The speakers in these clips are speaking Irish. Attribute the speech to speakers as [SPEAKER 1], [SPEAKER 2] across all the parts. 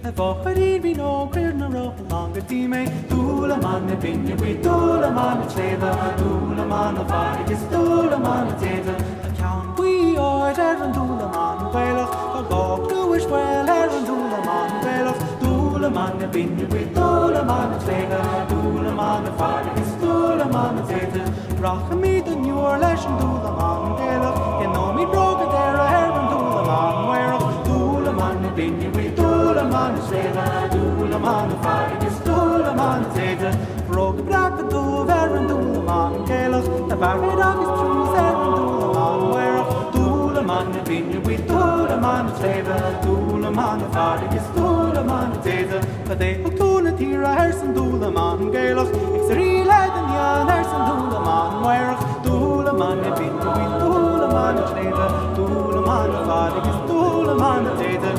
[SPEAKER 1] Focharil vi no queer na ro longer time Dula man na binja we dula man na cheva Dula man na farigis dula man na teta A count we are an dula man Welach a gog bluish well an dula man Welach Dula man na binja we dula man na cheva Dula man na farigis dula man na teta Rock me the new relation dula man Welach You know me broke there a hair an dula man Welach Dula man na binja we dula man na cheva Dula man na farigis dula man na teta Broke black the do veran dula man Welach The barry dog is true seran dula man Welach Dula man na binja we dula man na cheva Dula man na farigis dula man na teta But they hook to na tira hersen dula man Welach It's a real head and yan hersen dula man Welach Dula man na binja we dula man na cheva Dula man na farigis dula man na teta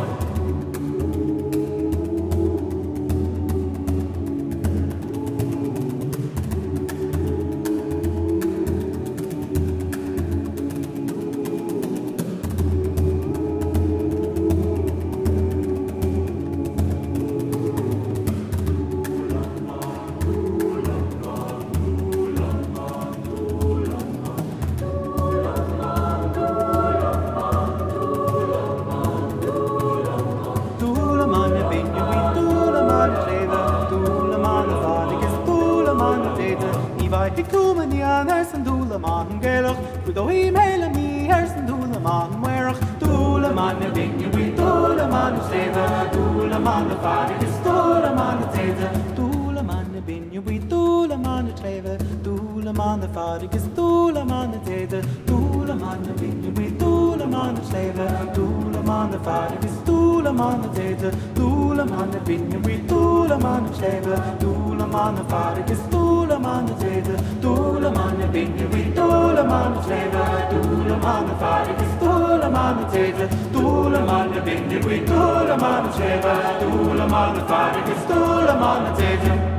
[SPEAKER 1] With the email and me, Hersen Dula man, where Dula man, a big we Dula man, Steva, Dula man, the father is Dula man, Tata, Dula man, a big we Dula man, Treva, Dula man, the father is Dula man, Tata, Dula man, a big we Dula man, Steva, Dula man, the father is Dula man, Tata, Dula man, a big we Dula man, Steva, Dula man, the father is Dula man, Tata, Dula man, a big we Dula man, Steva, Dula man, the father is Dula man, Tata, Dula man, a big we Dula man, Steva, Dula man, the father is Dula man, Tata.